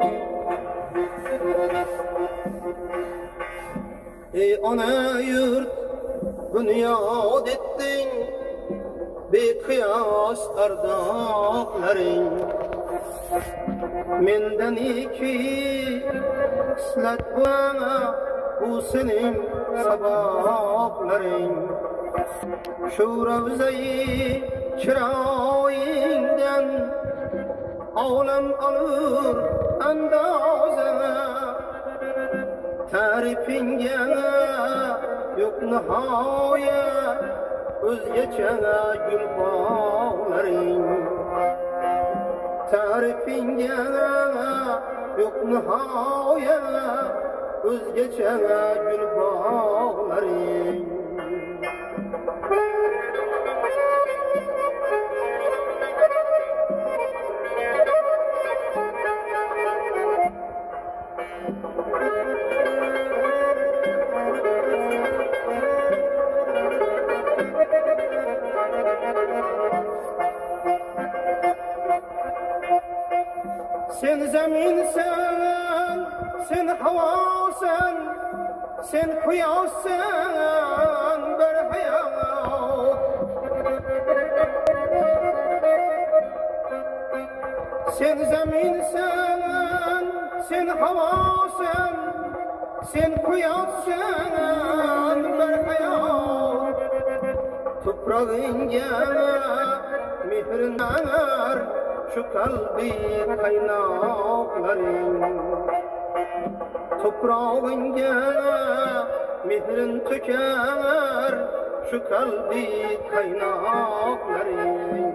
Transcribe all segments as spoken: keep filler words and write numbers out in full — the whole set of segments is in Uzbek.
Ey ana yurt bunyod etding beqiyos ardoqlaring mendan iki xislat bana bu sening saboqlaring shu ravzai chiroyingdan olam olur andoza tarifingga yo'q nihoya o'zgacha gul bog'laring tarifingga yo'q nihoya o'zgacha gul bog'laring sen zaminsan, sen havosan, sen quyoshsan bir hayot. Sen zaminsan, sen havosan, sen quyoshsan bir hayot. Toprog'ingga mehrinar şu kalbi kaynoqlaring toprog'ingga mehrin to'kar şu kalbi kaynoqlaring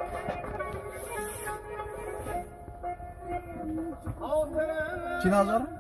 Kim hazır?